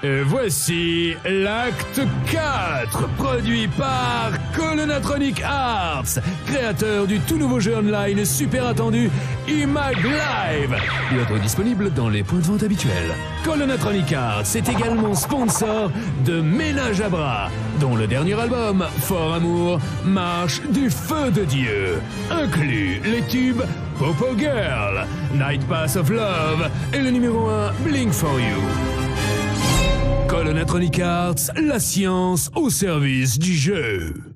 Et voici l'acte 4, produit par Colonatronic Arts, créateur du tout nouveau jeu online super attendu Imag Live, bientôt disponible dans les points de vente habituels. Colonatronic Arts est également sponsor de Ménage à bras, dont le dernier album, Fort Amour, marche du feu de Dieu, inclut les tubes Popo Girl, Night Pass of Love et le numéro 1 Blink for You. Colonatronic Arts, la science au service du jeu.